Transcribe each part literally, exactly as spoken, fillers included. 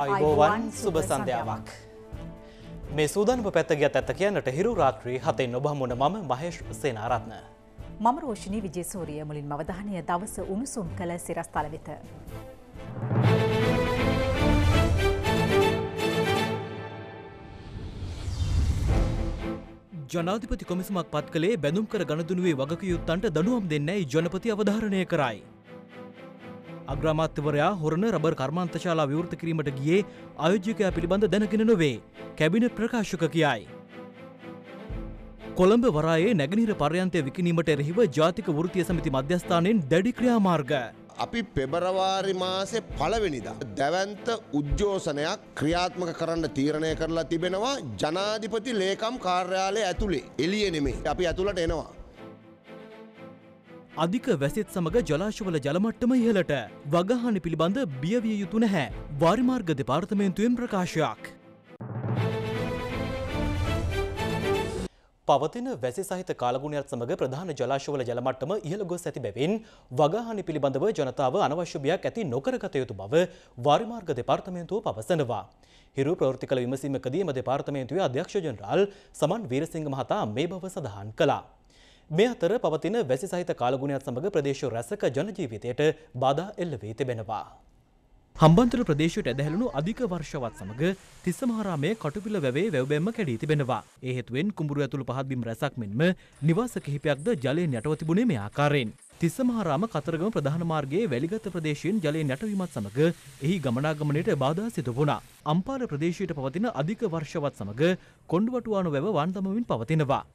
ආයුබෝවන් සුබ සන්ධ්‍යාවක්. මේ සූදානම පැත්ත ගියත් ඇත්ත කියන්නට හිරු රාත්‍රී හතෙන් ඔබ හමුවන මම මහේෂ් සේනාරත්න. මම රෝෂිනී විජේසූරිය. මුලින්ම අවධානය දවස උණුසුම් කළ සිරස්තල වෙත. ජනාධිපති කොමිසමක් පත් කළේ බැඳුම් කර ගනුදෙනුවේ වගකියුත්තන්ට දඬුවම් දෙන්නයි ජනපති අවධාරණය කරයි. අග්‍රාමාත්‍යවරයා හොරණ රබර් කර්මාන්තශාලා විවෘත කිරීමට ගියේ ආයෝජකයා පිළිබඳ දැනගෙන නොවේ. කැබිනට් ප්‍රකාශක කියයි. කොළඹ වරායේ නැගෙනහිර පර්යන්තය විකිණීමට එරෙහිව ජාතික වෘත්තීය සමිති මධ්‍යස්ථානයෙන් දැඩි ක්‍රියාමාර්ග. අපි පෙබරවාරි මාසේ පළවෙනිදා දැවැන්ත උද්ඝෝෂණයක් ක්‍රියාත්මක කරන්න තීරණය කරලා තිබෙනවා ජනාධිපති ලේකම් කාර්යාලය ඇතුලේ. එළියේ නෙමෙයි. අපි ඇතුළට එනවා. අධික වැසිත් සමග ජලාශවල ජලමට්ටම ඉහළට. වගහානි පිළිබඳ බියවිය යුතු නැහැ. වාරිමාර්ග දෙපාර්තමේන්තුවෙන් ප්‍රකාශයක්. පවතින වැසි සහිත කාලගුණයත් සමග ප්‍රධාන ජලාශවල ජලමට්ටම ඉහළ ගොස් ඇති බැවින් වගහානි පිළිබඳව ජනතාව අනවශ්‍ය බියක් ඇති නොකරගත යුතු බව වාරිමාර්ග දෙපාර්තමේන්තුව පවසනවා. හිරු ප්‍රවෘත්ති කළ විමසීමකදී එම දෙපාර්තමේන්තුවේ අධ්‍යක්ෂ ජනරාල් සමන් වීරසිංහ මහතා මේ බව සඳහන් කළා. මේ අතර පවතින වැසි සහිත කාලගුණයත් සමග ප්‍රදේශ රැසක ජනජීවිතයට බාධා එල්ල වී තිබෙනවා. හම්බන්තොට ප්‍රදේශයට ඇදහැළුණු අධික වර්ෂාවත් සමග තිස්සමහාරාමයේ කටුපිල වැවේ වැව්බැම්ම කැඩී තිබෙනවා. ඒ හේතුවෙන් කුඹුරු ඇතුළු පහත් බිම් රැසක් මෙන්ම නිවාස කිහිපයක්ද ජලයෙන් යටව තිබුණේ මේ ආකාරයෙන්. තිස්සමහාරාම කතරගම ප්‍රධාන මාර්ගයේ වැලිගත් ප්‍රදේශයෙන් ජලයෙන් යටවීමත් සමග එහි ගමනාගමනයට බාධා සිදු වුණා. අම්පාර ප්‍රදේශයට පවතින අධික වර්ෂාවත් සමග කොණ්ඩවටුවාන වැව වන් දමමින් පවතිනවා.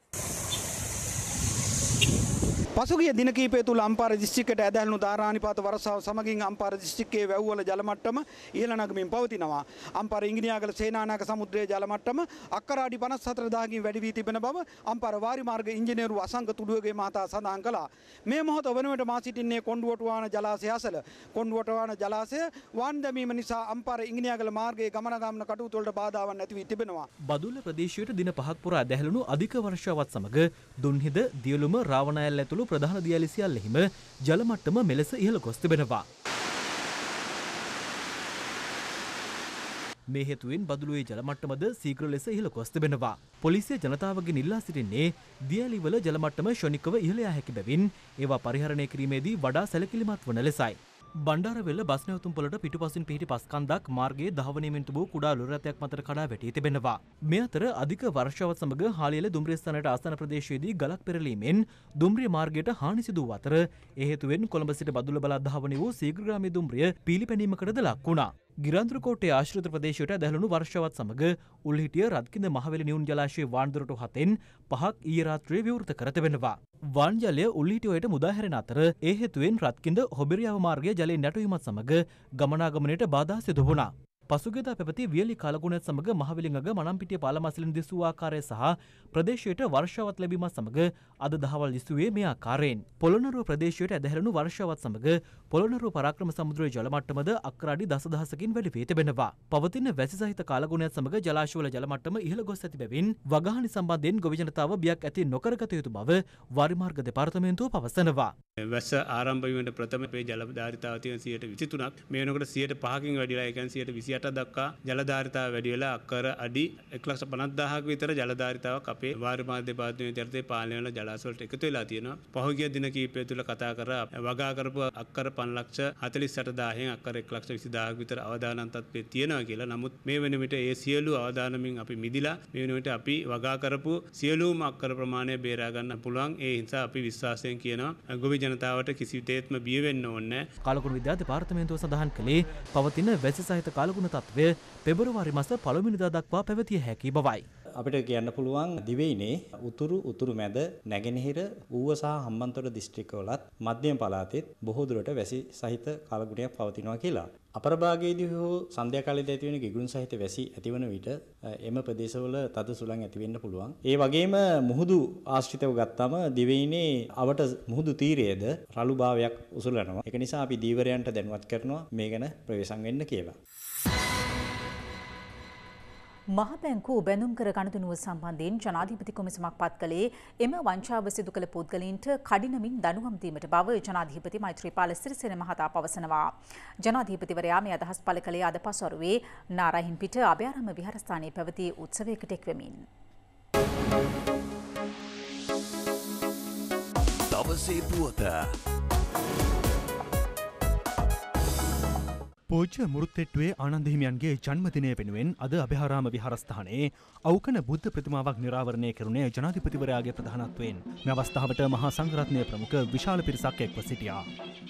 පසුගිය දින කිහිපය තුළ අම්පාර දිස්ත්‍රික්කයට ඇදහැළුණු ධාරානිපාත වර්ෂාව සමගින් අම්පාර දිස්ත්‍රික්කයේ වැව්වල ජල මට්ටම ඉහළ නගමින් පවතිනවා. අම්පාර ඉංගිනියාගල සේනානායක සමුද්‍රයේ ජල මට්ටම අක්කර අඩි පනස් හතර දහසකින් වැඩි වී තිබෙන බව අම්පාර වාරිමාර්ග ඉංජිනේරු අසංක තුඩුවගේ මහතා සඳහන් කළා. මේ මොහොත වනුවට මා සිටින්නේ කොණ්ඩුවටුවාන ජලාශය අසල. කොණ්ඩුවටුවාන ජලාශය වාන් දැමීම නිසා අම්පාර ඉංගිනියාගල මාර්ගයේ ගමනාගමන කටයුතු වලට බාධාවක් නැති වී තිබෙනවා. බදුල්ල ප්‍රදේශයට දින පහක් පුරා ඇදහැළුණු අධික වර්ෂාවත් සමග දුන්හිද දියලුම රාවණෑල්ල ඇතුළු ප්‍රධාන දියැලි සියල්ලෙහිම ජල මට්ටම මෙලෙස ඉහළ ගොස් තිබෙනවා. මේ හේතුවෙන් බදුලුවේ ජල මට්ටමද ශීඝ්‍ර ලෙස ඉහළ ගොස් තිබෙනවා. පොලිසිය ජනතාවගෙන් ඉල්ලා සිටින්නේ දියැලිවල ජල මට්ටම ශනිකව ඉහළ යා හැකි බැවින් ඒවා පරිහරණය කිරීමේදී වඩා සැලකිලිමත් වන ලෙසයි. බණ්ඩාරවෙල්ල බස් නැවතුම්පොළට පිටුපසින් පිහිටි පස්කන්දක් මාර්ගයේ දහවණීමෙන් තිබූ කුඩා ලොරි රථයක් මතට කඩා වැටී තිබෙනවා. මේ අතර අධික වර්ෂාවත් සමග හාලියල දුම්රිය ස්ථානයට ආසන්න ප්‍රදේශයේදී ගලක් පෙරලීමෙන් දුම්රිය මාර්ගයට හානි සිදු වූ අතර ඒ හේතුවෙන් කොළඹ සිට බදුල්ල බලා දහවණී වූ සීඝ්‍රගාමී දුම්රිය පීලිපැනීමකටද ලක් වුණා. ගිරාන්තෘකෝට්ටේ ආශ්‍රිත ප්‍රදේශයට ඇදහැළුණු වර්ෂාවත් සමග උල්හිටිය රත්කින්ද මහවැලි නිවුන් ජලාශයේ වාන් දොරටු හතෙන් පහක් ඊයේ රාත්‍රියේ විවෘත කර තිබෙනවා. වාන් ජලය උල්හිටියට මුදා හැරෙන අතර ඒ හේතුවෙන් රත්කින්ද හොබිරියාව මාර්ගයේ ජලයෙන් යටවීමත් සමග ගමනාගමනයට බාධා සිදු වුණා. පසුගියදා පැවති වියලි කාලගුණයත් සමග මහවැලිඟග මනම්පිටිය පාලමස්ලින් දිස්වූ ආකාරය සහ ප්‍රදේශයට වර්ෂාවත් ලැබීමත් සමග අද දහවල් දිස්වුවේ මේ ආකාරයෙන්. පොළොන්නරුව ප්‍රදේශයට ඇදහැරුණු වර්ෂාවත් සමග පොළොන්නරුව පරාක්‍රම සමුද්‍රයේ ජල මට්ටමද අක්කර අඩි දසදහසකින් වැඩි වී තිබෙනවා. පවතින වැසි සහිත කාලගුණයත් සමග ජලාශවල ජල මට්ටම ඉහළ ගොස් ඇති බැවින් වගහානි සම්බන්ධයෙන් ගොවි ජනතාව බියක් ඇති නොකරගත යුතු බව වාරිමාර්ග දෙපාර්තමේන්තුව පවසනවා. වැස්ස ආරම්භ වීමට ප්‍රථම පේ ජල ධාරිතාව තියෙන සියයට විසිතුනක් මේ වෙනකොට සියයට පහකින් වැඩිලා ඒ කියන්නේ සියයට විසිඅට දක්වා ජල ධාරිතාව වැඩි වෙලා අක්කර අඩි එක ලක්ෂ පනස් දහසක විතර ජල ධාරිතාවක් අපේ වාරිමාර්ග දෙපාර්තමේන්තුවේ යටතේ පාලනය වෙන ජලාශ වලට එකතු වෙලා තියෙනවා. පහුගිය දින කිහිපය තුළ කතා කරා වගා කරපු අක්කර පන්ස් ලක්ෂ හතළිස් අට දහසෙන් අක්කර එක ලක්ෂ විසි දහසක විතර අවදානම් තත්ත්වයේ තියෙනවා කියලා. නමුත් මේ වෙන විට ඒ සියලු අවදානමින් අපි මිදිලා මේ වෙන විට අපි වගා කරපු සියලුම අක්කර ප්‍රමාණය බේරා ගන්න පුළුවන්. ඒ නිසා අපි විශ්වාසයෙන් කියනවා ගොවි ජනතාවට කිසිවිටේත්ම බිය වෙන්න ඕනේ. කාලගුණ විද්‍යා දෙපාර්තමේන්තුව සඳහන් කළේ පවතින වැසි සහිත කාලගුණ තත්ත්වය පෙබරවාරි මාස පළමුවෙනිදා දක්වා පැවතිය හැකි බවයි. අපිට කියන්න පුළුවන් දිවයිනේ උතුරු උතුරු මැද නැගෙනහිර ඌව සහ හම්බන්තොට දිස්ත්‍රික්කවලත් මධ්‍යම පළාතෙත් බොහෝ දුරට වැසි සහිත කාලගුණයක් පවතිනවා කියලා. අපර භාගයේදී හෝ සන්ධ්‍යා කාලයේදී ඇති වෙන ගිගුරුන් සහිත වැසි ඇතිවන විට එම ප්‍රදේශවල තද සුළං ඇති වෙන්න පුළුවන්. ඒ වගේම මුහුදු ආශ්‍රිතව ගත්තාම දිවයිනේ අවට මුහුදු තීරයේද රළු භාවයක් උසුලනවා. ඒක නිසා අපි දීවරයන්ට දැනුවත් කරනවා මේ ගැන ප්‍රවේශම් වෙන්න කියලා. මහ බැංකු බැඳුම් කර ගනුදෙනුව සම්බන්ධයෙන් ජනාධිපති කොමිසමක් පත් කළේ එම වංචාව සිදු කළ පුද්ගලයින්ට කඩිනමින් දඬුවම් දීමට බව ජනාධිපති මෛත්‍රීපාල සිරිසේන මහතා පවසනවා. ජනාධිපතිවරයා මේ අදහස් පළ කළේ අද පසුවරුවේ නාරායින්පිට අභයාරම්භ විහාරස්ථානයේ පැවති උත්සවයකට එක්වෙමින්. දවසේ පුවත පූජ්‍ය මුරුත්තෙට්ටුවේ ආනන්ද හිමියන්ගේ ජන්මදිනය වෙනුවෙන් අද අභයාරාම විහාරස්ථානයේ අවකන බුද්ධ ප්‍රතිමාවක් නිරාවරණය කෙරුණේ ජනාධිපතිවරයාගේ ප්‍රධානත්වයෙන්. මේ අවස්ථාවට මහා සංඝරත්නයේ ප්‍රමුඛ විශාල පිරිසක් එක්ව සිටියා.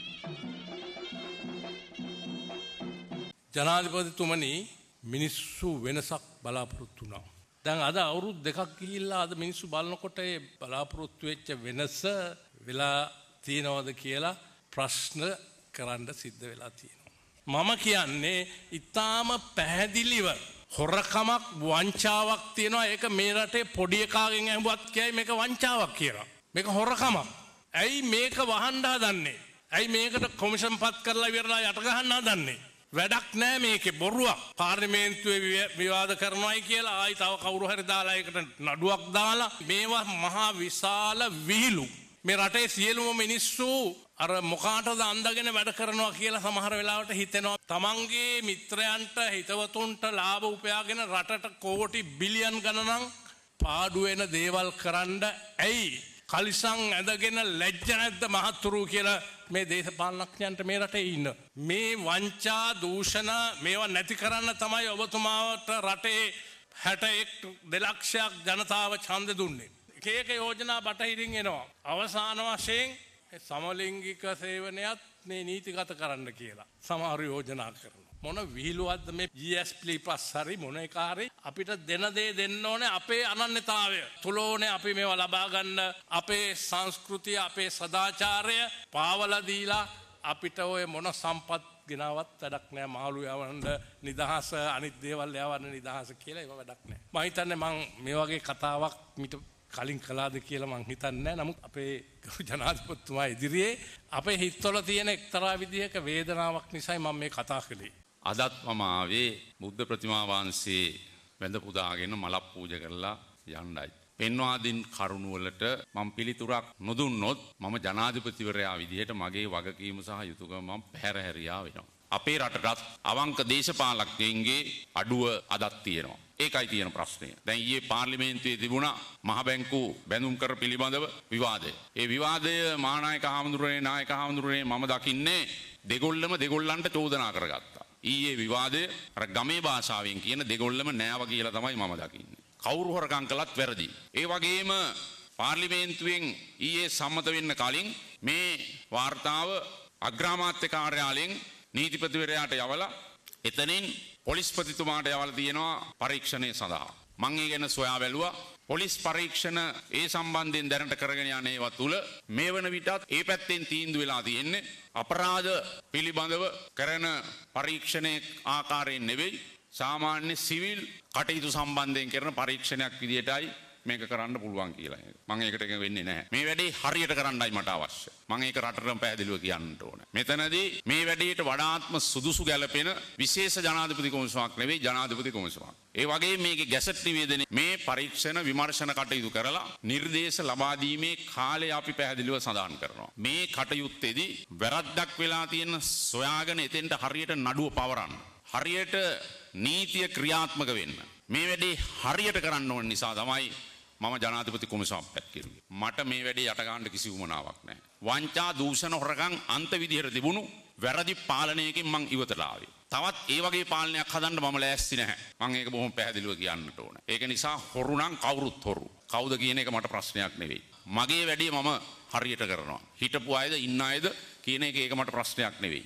ජනාධිපතිතුමනි, මිනිස්සු වෙනසක් බලාපොරොත්තු වුණා. දැන් අද අවුරුදු දෙකක් ගිහිල්ලා අද මිනිස්සු බලනකොට ඒ බලාපොරොත්තු වෙච්ච වෙනස වෙලා තියෙනවද කියලා ප්‍රශ්න කරන්න සිද්ධ වෙලා තියෙනවා. මම කියන්නේ ඉතාම පැහැදිලිව හොරකමක් වංචාවක් තියෙනවා. ඒක මේ රටේ පොඩි එකාගෙන් ඇහුවත් කියයි මේක වංචාවක් කියලා. මේක හොරකමක්. ඇයි මේක වහන්න හදන්නේ? ඇයි මේකට කොමිෂන් පත් කරලා ඉවරලා යට ගහන්න හදන්නේ? වැඩක් නෑ මේකේ, බොරුවක්. පාර්ලිමේන්තුවේ විවාද කරනවායි කියලා ආයි තව කවුරු හරි දාලා ඒකට නඩුවක් දාලා මේවා මහා විශාල විහිළු. මේ රටේ සියලුම මිනිස්සු අර මොකාටද අන්දගෙන වැඩ කරනවා කියලා සමහර වෙලාවට හිතෙනවා. තමන්ගේ මිත්‍රයන්ට හිතවතුන්ට ලාභ උපයාගෙන රටට කෝටි බිලියන් ගණනක් පාඩු වෙන දේවල් කරන්න ඇයි කලිසම් ඇදගෙන ලැජ්ජ නැද්ද මහත්තුරු කියලා මේ දේශපාලනඥයන්ට මේ රටේ ඉන්න. මේ වංචා දූෂණ මේවා නැති කරන්න තමයි ඔබතුමාට රටේ හැට එක් දෙලක්ෂයක් ජනතාව ඡන්ද දුන්නේ. එක එක යෝජනා බටහිරින් එනවා. අවසාන වශයෙන් සමලිංගික සේවනයත් මේ නීතිගත කරන්න කියලා සමහර යෝජනා කරනවා. මොන විහිළුවක්ද මේ ජී එස් පී ප්ලස් හරි මොන එක හරි අපිට දෙන දේ දෙන්න ඕනේ. අපේ අනන්‍යතාවය තුලෝනේ අපි මේවා ලබා ගන්න. අපේ සංස්කෘතිය, අපේ සදාචාරය පාවලා දීලා අපිට ඔය මොන සම්පත් ගෙනාවත් වැඩක් නෑ. මාළු යවන්න නිදහස, අනිත් දේවල් යවන්න නිදහස කියලා ඒව වැඩක් නෑ. මම හිතන්නේ මම මේ වගේ කතාවක් මිට කලින් කලාද කියලා මං හිතන්නේ. නමුත් අපේ ජනාධිපතිතුමා ඉදිරියේ අපේ හිතවල තියෙන එක්තරා විදිහක වේදනාවක් නිසායි මම මේ කතා කළේ. අදත් මම ආවේ බුද්ධ ප්‍රතිමා වහන්සේ වැඳ පුදාගෙන මලක් පූජා කරලා යන්නයි. පෙන්වා දින් කරුණ වලට මම පිළිතුරක් නොදුන්නොත් මම ජනාධිපතිවරයා විදිහට මගේ වගකීම සහ යුතුයකම මම පැහැරහැරියා වෙනවා. අපේ රටටත් අවංක දේශපාලකයන්ගේ අඩුව අදත් තියෙනවා. ඒකයි තියෙන ප්‍රශ්නය. දැන් ඊයේ පාර්ලිමේන්තුවේ තිබුණා මහ බැංකු බැඳුම් කර පිළිබඳව විවාදය. ඒ විවාදය මහානායක හාමුදුරනේ නායක හාමුදුරනේ මම දකින්නේ දෙගොල්ලම දෙගොල්ලන්ට චෝදනා කරගත්තා. ඊයේ විවාදය අර ගමේ භාෂාවෙන් කියන දෙගොල්ලම නෑව කියලා තමයි මම දකින්නේ. කවුරු හොරකම් කළත් වැරදි. ඒ වගේම පාර්ලිමේන්තුවෙන් ඊයේ සම්මත වෙන්න කලින් මේ වාර්තාව අග්‍රාමාත්‍ය කාර්යාලයෙන් නීතිපතිවරයාට යවලා එතනින් පොලිස්පතිතුමාට යවලා තියෙනවා පරීක්ෂණය සඳහා. මම ඒ ගැන සොයා බැලුවා. පොලිස් පරීක්ෂණ ඒ සම්බන්ධයෙන් දැනට කරගෙන යන ඒවා තුල මේ වන විටත් ඒ පැත්තෙන් තීන්දුව වෙලා තියෙන්නේ අපරාධ පිළිබඳව කරන පරීක්ෂණයේ ආකාරයෙන් නෙවෙයි සාමාන්‍ය සිවිල් කටයුතු සම්බන්ධයෙන් කරන පරීක්ෂණයක් විදියටයි මේක කරන්න පුළුවන් කියලා. මම ඒකට එක වෙන්නේ නැහැ. මේ වැඩේ හරියට කරන්නයි මට අවශ්‍ය. මම ඒක රටටම පැහැදිලිව කියන්න ඕනේ. මෙතනදී මේ වැඩේට වඩාත්ම සුදුසු ගැළපෙන විශේෂ ජනාධිපති කොමිසමක් නෙවෙයි ජනාධිපති කොමිසමක්. ඒ වගේම මේකේ ගැසට් නිවේදනයේ මේ පරීක්ෂණ විමර්ශන කටයුතු කරලා නිර්දේශ ලබා දීමේ කාලය අපි පැහැදිලිව සඳහන් කරනවා. මේ කටයුත්තේදී වැරද්දක් වෙලා තියෙන සොයාගෙන එතෙන්ට හරියට නඩුව පවරන්න. හරියට නීතිය ක්‍රියාත්මක වෙන්න. මේ වැඩේ හරියට කරන්න ඕන නිසා තමයි මම ජනාධිපති කොමිසමක් පැත් කෙරුවේ. මට මේ වැඩේ යට ගන්න කිසි උවමනාවක් නැහැ. වංචා දූෂණ හොරකම් අන්ත විදිහට තිබුණු වැරදි පාලනයකින් මං ඉවතට ආවේ. තවත් ඒ වගේ පාලනයක් හදන්න මම ලෑස්ති නැහැ. මං ඒක බොහොම පැහැදිලිව කියන්නට ඕන. ඒක නිසා හොරු නම් කවුරුත් හොරු. කවුද කියන එක මට ප්‍රශ්නයක් නෙවෙයි. මගේ වැඩේ මම හරියට කරනවා. හිටපු අයද ඉන්න අයද කියන එක ඒක මට ප්‍රශ්නයක් නෙවෙයි.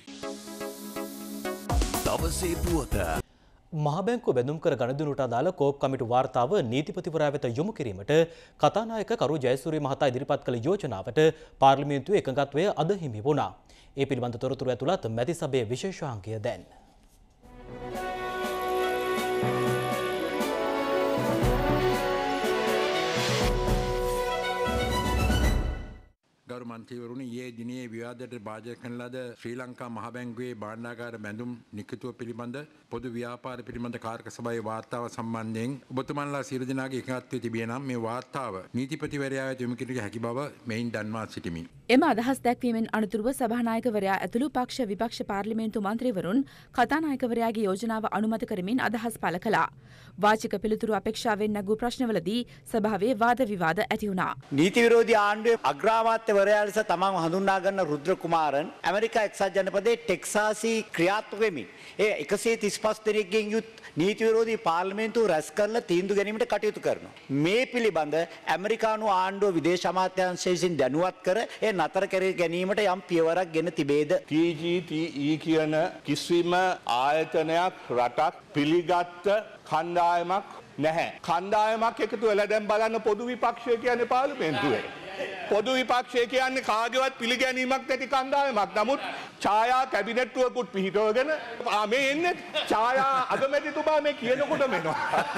දවසේ පුවත මහ බැංකුව බැඳුම් කර ගනුදෙනුට අදාළ කෝප් කමිටු වාර්තාව නීතිපතිවරයා වෙත යොමු කිරීමට කතානායක කරු ජයසූරිය මහතා ඉදිරිපත් කළ යෝජනාවට පාර්ලිමේන්තුවේ එකඟත්වය අද හිමි වුණා. ඒ පිළිබඳ තොරතුරු ඇතුළත් මැති සභයේ විශේෂාංගය දැන්. ගරු ගරු මන්ත්‍රීවරුනි ඊයේ දිනේ විවාදයට භාජනය කරන ලද ශ්‍රී ලංකා මහ බැංකුවේ භාණ්ඩාගාර බැඳුම් නිකුතුව පිළිබඳ පොදු ව්‍යාපාර පිළිබඳ කාර්ක සභාවේ වාර්තාව සම්බන්ධයෙන් ඔබතුමන්ලා සියලු දෙනාගේ එකඟත්වය තිබිය නම් මේ වාර්තාව නීතිපතිවරයා වෙත යොමු කිරීමට හැකි බව මෙයින් දන්වා සිටිමි. එම අදහස් දැක්වීමෙන් අනතුරුව සභානායකවරයා ඇතුළු පක්ෂ විපක්ෂ පාර්ලිමේන්තු මන්ත්‍රීවරුන් කතානායකවරයාගේ යෝජනාව අනුමත කරමින් අදහස් පළ කළා. වාචික පිළිතුරු අපේක්ෂාවෙන් නැගූ ප්‍රශ්නවලදී සභාවේ වාද විවාද ඇති වුණා. නීති විරෝධී ආණ්ඩුවේ අග්‍රාමාත්‍යවරයා ලෙස තමන් හඳුන්වා ගන්න රුද්‍ර කුමාරන් ඇමරිකා එක්සත් ජනපදයේ ටෙක්සාසී ක්‍රියාත්මක වෙමින් ඒ එකසිය තිස් පහ දෙනෙක්ගෙන් යුත් නීති විරෝධී පාර්ලිමේන්තුව රැස් කරලා තීන්දුව ගැනීමට කටයුතු කරනවා. මේ පිළිබඳ ඇමරිකානු ආණ්ඩුව විදේශ අමාත්‍යාංශය විසින් දැනුවත් කර ඒ නතර කර ගැනීමට යම් පියවරක් ගෙන තිබේද? ටී ජී ටී ඊ කියන කිසිම ආයතනයක් රටක් පිළිගත් කණ්ඩායමක් නැහැ. කණ්ඩායමක් එකතු වෙලා දැන් බලන්න පොදු විපක්ෂය කියන්නේ පාර්ලිමේන්තුවේ. පොදු විපක්ෂය කියන්නේ කාගේවත් පිළිගැනීමක් නැති කණ්ඩායමක්. නමුත් ඡායා කැබිනට්ටුවකුත් පිහිටවගෙන මේ එන්නේ ඡායා අගමැතිතුමා මේ කියනකොට මෙනවා.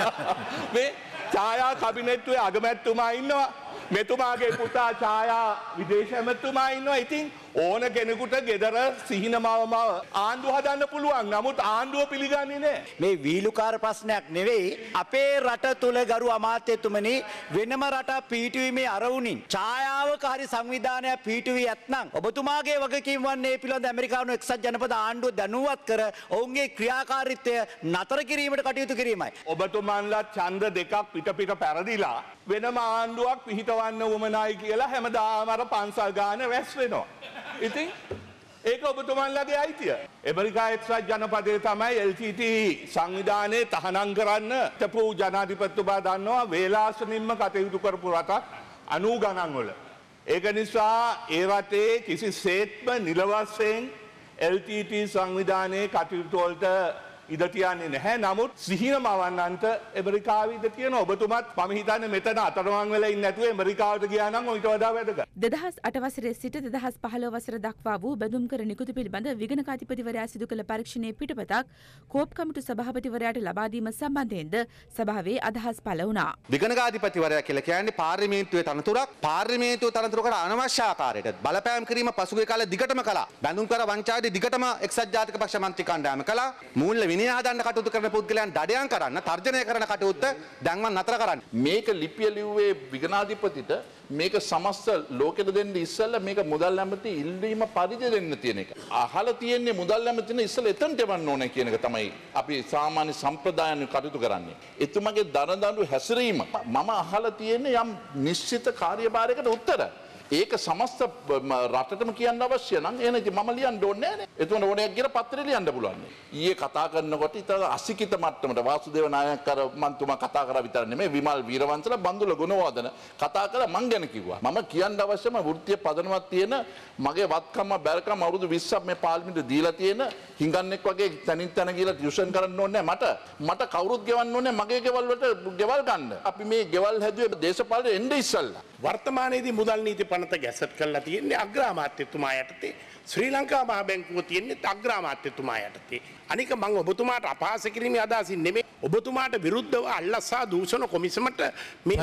මේ ඡායා කැබිනට්ටුවේ අගමැතිතුමා ඉන්නවා. මෙතුමාගේ පුතා ඡායා විදේශ ඇමතිතුමා ඉන්නවා. ඉතින් ඕන කෙනෙකුට ගෙදර සිහිනමවම ආණ්ඩුව හදන්න පුළුවන්. නමුත් ආණ්ඩුව පිළිගන්නේ නැහැ. මේ වීලුකාර ප්‍රශ්නයක් නෙවෙයි. අපේ රට තුල ගරු අමාත්‍යතුමනි වෙනම රටක් පිහිටුවීමේ අරවුණින් ඡායාවක හරි සංවිධානයක් පිහිටුවී ඇතනම් ඔබතුමාගේ වගකීම් වන්නේ පිළිබඳ ඇමරිකානු එක්සත් ජනපද ආණ්ඩුව දැනුවත් කර ඔවුන්ගේ ක්‍රියාකාරීත්වය නතර කිරීමට කටයුතු කිරීමයි. ඔබතුමන්ලා ඡන්ද දෙකක් පිට පිට පැරදිලා වෙනම ආණ්ඩුවක් පිහිටවන්න උවමනයි කියලා හැමදාම අර පන්සල් ගාන රැස් වෙනවා. ඉතින් ඒක ඔබතුමන්ලගේ අයිතිය. ඇමරිකා එක්සත් ජනපදයේ තමයි එල් ටී ටී සංවිධානයේ තහනම් කරන්න තපු ජනාධිපතිතුමා දන්නවා වේලාසනින්ම කටයුතු කරපු රටක් අනූ ගණන් වල. ඒක නිසා ඒ රටේ කිසිසේත්ම නිල වශයෙන් එල් ටී ටී සංවිධානයේ කටයුතු වලට ඉඩ තියන්නේ නැහැ. නමුත් සිහින මවන්නන්ට ඇමරිකාවේ ඉඩ තියෙනවා. ඔබතුමත් මම හිතන්නේ මෙතන අතරමං වෙලා ඉන්නේ නැතුව ඇමරිකාවට ගියා නම් ඊට වඩා වැදගත්. දෙදහස් අට වසරේ සිට දෙදහස් පහළොව වසර දක්වා වූ බැඳුම්කර නිකුතු පිළිබඳ විගණකාධිපතිවරයා සිදු කළ පරීක්ෂණයේ පිටපතක් කෝප් කමිටු සභාපතිවරයාට ලබා දීම සම්බන්ධයෙන්ද සභාවේ අදහස් පළ වුණා. විගණකාධිපතිවරයා කියලා කියන්නේ පාර්ලිමේන්තුවේ තනතුරක්. පාර්ලිමේන්තුවේ තනතුරකට අනවශ්‍ය ආකාරයට බලපෑම් කිරීම පසුගිය කාලේ දිගටම කළා. බැඳුම්කර වංචාදී දිගටම එක්සත් ජාතික පක්ෂ මන්ත්‍රී කණ්ඩායම කළා. මූල්‍ය විනය හදන්න කටයුතු කරන පුද්ගලයන් දඩයන් කරන්න තර්ජනය කරන කටයුත්ත දැන් මම නතර කරන්න. මේක ලිපිය ලිව්වේ විගණාධිපතිට මේක සමස්ත ලෝකෙට දෙන්න ඉස්සෙල්ලා මේක මුදල් ඇමති ඉල්ලීම පරිදි දෙන්න තියෙන එක. අහලා තියෙන්නේ මුදල් ඇමතින ඉස්සෙල්ලා එතනට යවන්න ඕනේ කියන එක තමයි අපි සාමාන්‍ය සම්ප්‍රදායන් කටයුතු කරන්නේ. එතුමගේ දරදඬු හැසිරීම මම අහලා තියෙන්නේ යම් නිශ්චිත කාර්යභාරයකට උත්තර. ඒක සමස්ත රටටම කියන්න අවශ්‍ය නම් එහෙනම් ඉතින් මම ලියන්න ඕනේ නෑනේ. එතකොට ඕනයක් කියලා පත්‍රේ ලියන්න පුළුවන්. ඊයේ කතා කරනකොට ඉතින් අසිකිත මට්ටමට වාසුදේව නායක කර මන්තුමා කතා කරා විතර නෙමෙයි විමල් වීරවංශලා බන්දුල ගුණවර්ධන කතා කරලා මං ගැන කිව්වා. මම කියන්න අවශ්‍යම වෘත්තීය පදනමක් තියෙන මගේ වත්කම බැරකම අවුරුදු විස්සක් මේ පාර්ලිමේන්තුවේ දීලා තියෙන හිඟන්නෙක් වගේ තනින් තන ගිහලා ටියුෂන් කරන්න ඕනේ මට. මට කවුරුත් ගෙවන්න ඕනේ මගේ ගෙවල් වලට ගෙවල් ගන්න. අපි මේ ගෙවල් හැදුවේ දේශපාලනේ එන්නේ ඉස්සල්ලා. වර්තමානයේදී මුදල් නීති පනත ගැසට් කරලා තියෙන්නේ අග්‍රාමාත්‍යතුමා යටතේ. ශ්‍රී ලංකා මහ බැංකුව තියෙන්නේ අග්‍රාමාත්‍යතුමා යටතේ. අනික මම ඔබතුමාට අපහාස කිරීමේ අදහසින් නෙමෙයි. ඔබතුමාට විරුද්ධව අල්ලසා දූෂණ කොමිසමට මේ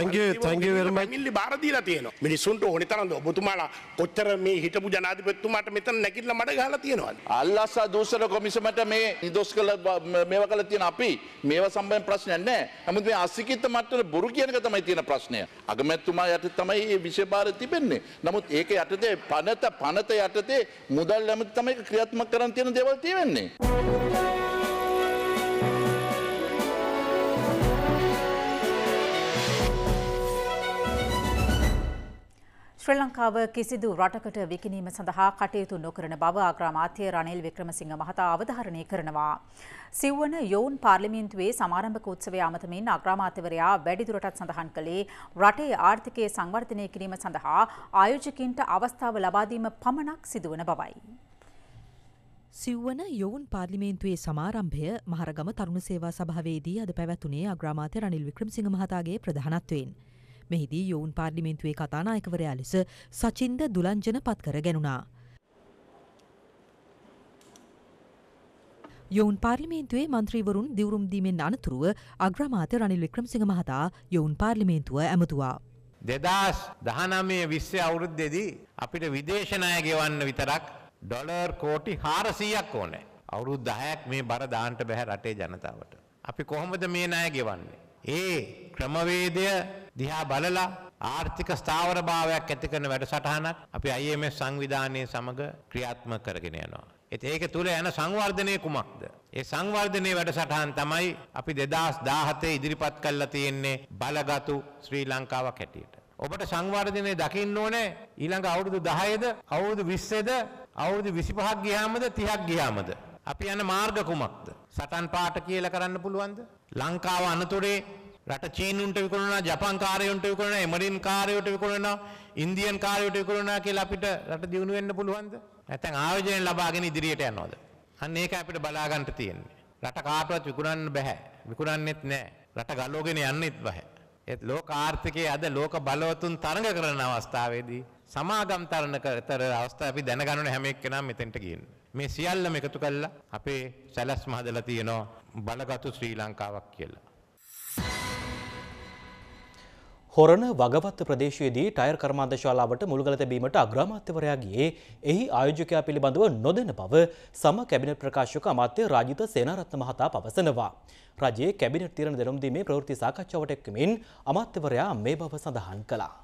මිල්ලි බාර දීලා තියෙනවා. මිනිසුන්ට ඕනේ තරම් ඔබතුමාලා කොච්චර මේ හිටපු ජනාධිපතිතුමාට මෙතන නැගිටලා මඩ ගහලා තියෙනවද? අල්ලසා දූෂණ කොමිසමට මේ නිදොස් කළ මේවා කළා තියෙන අපි මේවා සම්බන්ධ ප්‍රශ්නයක් නැහැ. නමුත් මේ අසිකිත මට්ටමේ බොරු කියන එක තමයි තියෙන ප්‍රශ්නය. අගමැතිතුමා යටතේ තමයි මේ විෂය බාර තිබෙන්නේ. නමුත් ඒක යටතේ පනත පනත යටතේ මුදල් ඇමති තමයි ක්‍රියාත්මක කරන්න තියෙන දේවල් තියෙන්නේ. ශ්‍රී ලංකාව කිසිදු රටකට විකිණීම සඳහා කටයුතු නොකරන බව අග්‍රාමාත්‍ය රනිල් වික්‍රමසිංහ මහතා අවධාරණය කරනවා. සිව්වන යොවුන් පාර්ලිමේන්තුවේ සමාරම්භක උත්සවය අමතමින් අග්‍රාමාත්‍යවරයා වැඩිදුරටත් සඳහන් කළේ රටේ ආර්ථිකය සංවර්ධනය කිරීම සඳහා ආයෝජකින්ට අවස්ථාව ලබා දීම පමණක් සිදුවන බවයි. සිව්වන යොවුන් පාර්ලිමේන්තුවේ සමාරම්භය මහරගම තරුණ සේවා සභාවේදී අද පැවැත්වුණේ අග්‍රාමාත්‍ය රනිල් වික්‍රමසිංහ මහතාගේ ප්‍රධානත්වයෙන්. මෙහිදී යොවුන් පාර්ලිමේන්තුවේ කතානායකවරයා ලෙස සචින්ද දුලංජන පත් කර ගැනුණා. යොවුන් පාර්ලිමේන්තුවේ මන්ත්‍රීවරුන් දිවුරුම් දීමෙන් අනතුරුව අග්‍රාමාත්‍ය රනිල් වික්‍රමසිංහ මහතා යොවුන් පාර්ලිමේන්තුව ඇමතුවා. දෙදාස් දහනවය විස්සේ අවුරුද්දේදී අපිට විදේශ ණය ගෙවන්න විතරක් ඩොලර් කෝටි හාරසීයක් ඕනේ. අවුරුදු දහයක් මේ බර දාන්න බෑ රටේ ජනතාවට. අපි කොහොමද මේ ණය ගෙවන්නේ? ඒ ක්‍රමවේදය දිහා බලලා ආර්ථික ස්ථාවරභාවයක් ඇති කරන වැඩසටහනක් අපි I M F සංවිධානයේ සමග ක්‍රියාත්මක කරගෙන යනවා. ඒක තුල යන සංවර්ධනයේ කුමක්ද? ඒ සංවර්ධනයේ වැඩසටහන් තමයි අපි දෙදාස් දාහතේ ඉදිරිපත් කළා තියෙන්නේ බලගතු ශ්‍රී ලංකාවක් හැටියට. ඔබට සංවර්ධනයේ දකින්න ඕනේ ඊළඟ අවුරුදු දහයද අවුරුදු විස්සේද අවුරුදු විසිපහක් ගියාමද තිහක් ගියාමද අපි යන මාර්ග කුමක්ද? සටන් පාට කියලා කරන්න පුළුවන්ද? ලංකාව අනතුරේ රට චීනුන්ට විකුණනවා, ජපාන් කාර්යයන්ට විකුණනවා, එමරින් කාර්යයට විකුණනවා, ඉන්දියන් කාර්යයට විකුණනවා කියලා අපිට රට දියුණු වෙන්න පුළුවන්ද? නැත්නම් ආයෝජනය ලබාගෙන ඉදිරියට යනවද? අන්න ඒක අපිට බලා ගන්න තියෙන්නේ. රට කාටවත් විකුණන්න බෑ. විකුණන්නෙත් නෑ. රට ගලවගෙන යන්නෙත් බෑ. ඒත් ලෝක ආර්ථිකයේ අද ලෝක බලවතුන් තරඟ කරන අවස්ථාවේදී සමාගම් තරණ කරතර අවස්ථාව අපි දැනගන්න ඕනේ හැම එක්කෙනාම මෙතෙන්ට කියන්නේ. මේ සියල්ලම එකතු කළා අපේ සැලැස්ම හදලා තියෙනවා බලගතු ශ්‍රී ලංකාවක් කියලා. හොරණ වගවත්ත ප්‍රදේශයේදී ටයර් කර්මාන්ත ශාලාවට මුල්ගල තැබීමට අග්‍රාමාත්‍යවරයා ගියේ එහි ආයෝජකයා පිළිබඳව නොදෙන බව සම කැබිනට් ප්‍රකාශක අමාත්‍ය රාජිත සේනාරත්න මහතා පවසනවා. රජයේ කැබිනට් තීරණ දැනුම් දීමේ ප්‍රවෘත්ති සාකච්ඡාවට එක්වමින් අමාත්‍යවරයා මේ බව සඳහන් කළා.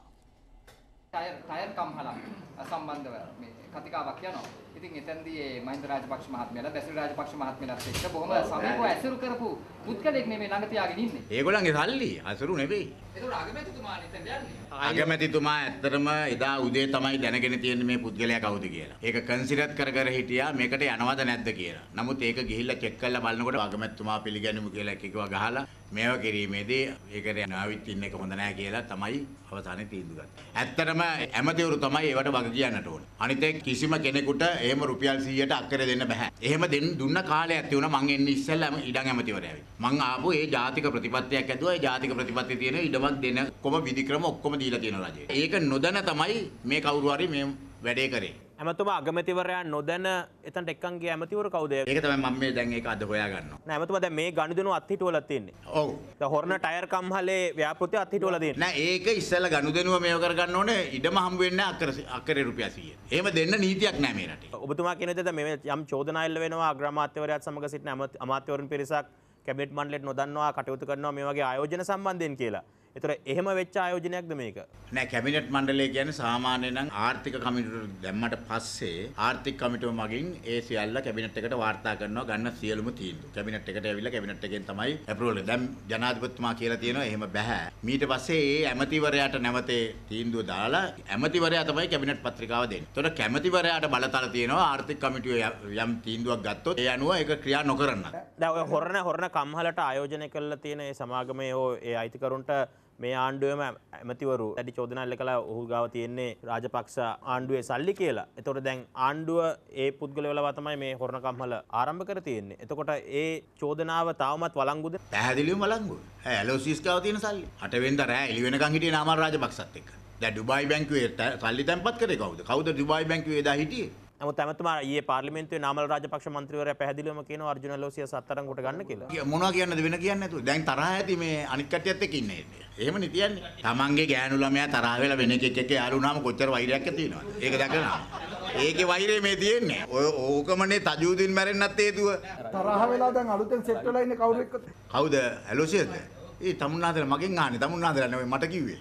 ටයර් ටයර් කම්හල සම්බන්ධව මේ කතිකාවක් යනවා. ඉතින් එතෙන්දී මහින්ද රාජපක්ෂ මහත්මයාලා බැසිල් රාජපක්ෂ මහත්මයාලාත් එක්ක බොහොම සමීපව ඇසුරු කරපු පුද්ගලෙක් නෙමෙයි ළඟ තියාගෙන ඉන්නේ. ඒගොල්ලන්ගේ සල්ලි අසුරු නෙවෙයි. ඒතකොට අගමැතිතුමා එතෙන් යන්නේ. අගමැතිතුමා ඇත්තටම එදා උදේ තමයි දැනගෙන තියෙන්නේ මේ පුද්ගලයා කවුද කියලා. ඒක කන්සිඩර් කර කර හිටියා මේකට යනවද නැද්ද කියලා. නමුත් ඒක ගිහිල්ලා චෙක් කරලා බලනකොට අගමැතිතුමා පිළිගනිමු කියලා එකකව ගහලා මේව කිරීමේදී ඒකට නාවිත් ඉන්න එක හොඳ නැහැ කියලා තමයි අවසානයේ තීන්දුව ගත්තේ. ඇත්තටම ඇමතිවරු තමයි ඒවට වග කියන්නට ඕනේ. අනිත් ඒ කිසිම කෙනෙකුට එහෙම රුපියල් සීයට අක්කර දෙන්න බෑ. එහෙම දෙන්න දුන්න කාලයක් තියුණා මං එන්නේ ඉස්සෙල්ලා ඉඩම් ඇමතිවරයා වෙයි. මං ආපු ඒ ජාතික ප්‍රතිපත්තියක් ඇදුවා. ඒ ජාතික ප්‍රතිපත්තිය තියෙන ඉඩමක් දෙන කොම විධික්‍රම ඔක්කොම දීලා තියෙන රජය. ඒක නොදැන තමයි මේ කවුරු හරි මේ වැඩේ කරේ. ඇමතුමා අගමැතිවරයා නොදැන එතනට එක්කන් ගිය ඇමතිවරු කවුද? ඒක තමයි මම මේ දැන් ඒක අද හොයා ගන්නවා. නෑ ඇමතුමා දැන් මේ ගනුදෙනු අත්හිටුවලා තියෙන්නේ. ඔව්. දැන් හොරණ ටයර් කම්හලේ ව්‍යාපෘතිය අත්හිටුවලා තියෙන්නේ. නෑ ඒක ඉස්සෙල්ලා ගනුදෙනුව මේව කර ගන්න ඕනේ ඉඩම හම්බ වෙන්නේ අක්කර අක්කරේ රුපියල් සීය. එහෙම දෙන්න නීතියක් නෑ මේ රටේ. ඔබතුමා කියන දේ මේ යම් චෝදනා එල්ල වෙනවා අග්‍රාමාත්‍යවරයාත් සමග සිටින අමාත්‍යවරුන් පිරිසක් කැබිනට් මණ්ඩලයට නොදන්නවා කටයුතු කරනවා මේ වගේ ආයෝජන සම්බන්ධයෙන් කියලා. ඒතර එහෙම වෙච්ච ආයෝජනයක්ද මේක? නෑ කැබිනට් මණ්ඩලය කියන්නේ සාමාන්‍යයෙන් නම් ආර්ථික කමිටුවට දැම්මට පස්සේ ආර්ථික කමිටුව මගින් ඒ සියල්ල කැබිනට් එකට වාර්තා කරනවා ගන්න සියලුම තීන්දුව. කැබිනට් එකට ඇවිල්ලා කැබිනට් එකෙන් තමයි අප්‍රූවල්. දැන් ජනාධිපතිතුමා කියලා තියෙනවා එහෙම බෑ. ඊට පස්සේ ඒ ඇමතිවරයාට නැවතේ තීන්දුව දාලා ඇමතිවරයා තමයි කැබිනට් පත්‍රිකාව දෙන්නේ. ඒතකොට කැමතිවරයාට බලතල තියෙනවා ආර්ථික කමිටුවේ යම් තීන්දුවක් ගත්තොත් ඒ අනුව ඒක ක්‍රියා නොකරන්න. දැන් ඔය හොරණ හොරණ කම්හලට ආයෝජනය කළා තියෙන ඒ සමාගමේ ඒ අයිතිකරුන්ට මේ ආණ්ඩුවේම ඇමතිවරු දැඩි චෝදනා එල්ල කළා ඔහු ගාව තියෙන්නේ රාජපක්ෂ ආණ්ඩුවේ සල්ලි කියලා. එතකොට දැන් ආණ්ඩුව ඒ පුද්ගලයෝ ලවා තමයි මේ හොරණ කම්හල ආරම්භ කර තියෙන්නේ. එතකොට ඒ චෝදනාව තවමත් වළංගුද? පැහැදිලිවම වළංගුයි. ඈ ඇලෝසිස් ගාව තියෙන සල්ලි. අට වෙනිදා රෑ එළි වෙනකන් හිටියේ නාමල් රාජපක්ෂත් එක්ක. දැන් ඩුබායි බැංකුවේ සල්ලි තැන්පත් කරේ කවුද? කවුද ඩුබායි බැංකුවේ එදා හිටියේ? නමුත් ඇමතුමා ඊයේ පාර්ලිමේන්තුවේ නාමල් රාජපක්ෂ මන්ත්‍රීවරයා පැහැදිලිවම කියනවා අර්ජුන ලෝසිය සත්තරංගුට ගන්න කියලා. මොනවා කියන්නද වෙන කියන්නේ නැතුව. දැන් තරහ ඇති මේ අනිත් කට්ටියත් එක්ක ඉන්නේ. එහෙමනේ තියන්නේ. තමන්ගේ ගෑනු ළමයා තරහ වෙලා වෙන එකෙක් එක්ක යාළු වුණාම කොච්චර වෛරයක් ඇති වෙනවද? ඒක දැකලා. ඒකේ වෛරය මේ තියෙන්නේ. ඔය ඕකමනේ තජූදින් මැරෙන්නත් හේතුව. තරහ වෙලා දැන් අලුතෙන් සෙට් වෙලා ඉන්නේ කවුරු එක්කද? කවුද? ඇලෝසියද? ඒ තමුන්නාදර මගෙන් අහන්නේ. තමුන්නාදර නෙවෙයි මට කිව්වේ.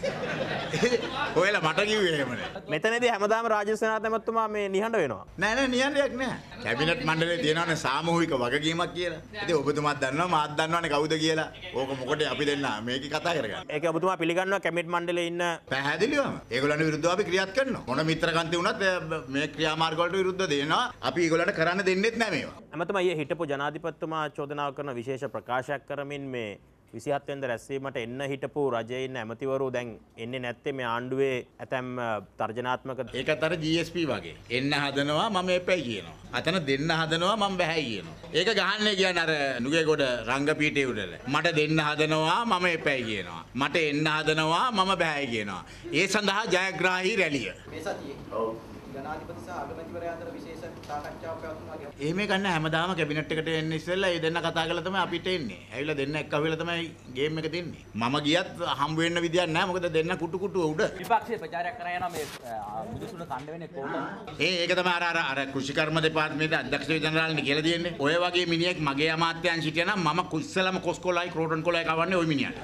ඔයලා මට කිව්වේ එහෙමනේ. මෙතනදී හැමදාම රාජ්‍ය සේනාධිපති ඇමතුමා මේ නිහඬ වෙනවා. නෑ නෑ නිහඬයක් නෑ. කැබිනට් මණ්ඩලයේ තියෙනවනේ සාමූහික වගකීමක් කියලා. ඉතින් ඔබතුමාත් දන්නවා මාත් දන්නවනේ කවුද කියලා. ඕක මොකටද අපි දෙන්න මේක කතා කරගන්නේ. ඒක ඔබතුමා පිළිගන්නවා කැබිනට් මණ්ඩලයේ ඉන්න පැහැදිලිවම. ඒගොල්ලන්ට විරුද්ධව අපි ක්‍රියාත් කරනවා. මොන මිත්‍රකන්ති වුණත් මේ ක්‍රියාමාර්ග වලට විරුද්ධව දෙනවා. අපි ඒගොල්ලන්ට කරන්න දෙන්නෙත් නෑ මේවා. ඇමතුමා ඊයේ හිටපු ජනාධිපතිතුමා චෝදනා කරන විශේෂ ප්‍රකාශයක් කරමින් මේ විසිහත් වෙනිදා රැස්වීමට එන්න හිටපු රජයේ ඉන්න ඇමතිවරු දැන් එන්නේ නැත්තේ මේ ආණ්ඩුවේ ඇතැම් තර්ජනාත්මක ඒකත් අර G S P වගේ එන්න හදනවා මම එපැයි කියනවා. අතන දෙන්න හදනවා මම බැහැයි කියනවා. ඒක ගහන්නේ කියන්නේ අර නුගේගොඩ රංගපීඨයේ උඩල. මට දෙන්න හදනවා මම එපැයි කියනවා. මට එන්න හදනවා මම බැහැයි කියනවා. ඒ සඳහා ජයග්‍රාහී රැළිය. මේ සතියේ. ඔව්. ජනාධිපති සහ අගමැතිවරයා අතර විශේෂ සාකච්ඡාවක් පැවතුණා කියලා. එහෙම ගන්න හැමදාම කැබිනට් එකට එන්න ඉස්සෙල්ලා ඒ දෙන්න කතා කරලා තමයි අපිට එන්නේ. ඇවිල්ලා දෙන්න එක්ක අහුවෙලා තමයි ගේම් එක දෙන්නේ. මම ගියත් හම්බ වෙන්න විදියක් නැහැ. මොකද දෙන්න කුටු කුටු උඩ. විපක්ෂයේ ප්‍රචාරයක් කරා යනවා මේ මුදුසුන කණ්ඩ වෙන්නේ කොහොමද? ඒ ඒක තමයි අර අර අර කෘෂිකර්ම දෙපාර්තමේන්තුවේ අධ්‍යක්ෂ ජනරාල්නේ කියලා දෙන්නේ. ඔය වගේ මිනිහෙක් මගේ අමාත්‍යංශ හිටියා නම් මම කුස්සලම කොස්කොලයි ක්‍රෝටන් කොලයි කවන්නේ ওই මිනිහට.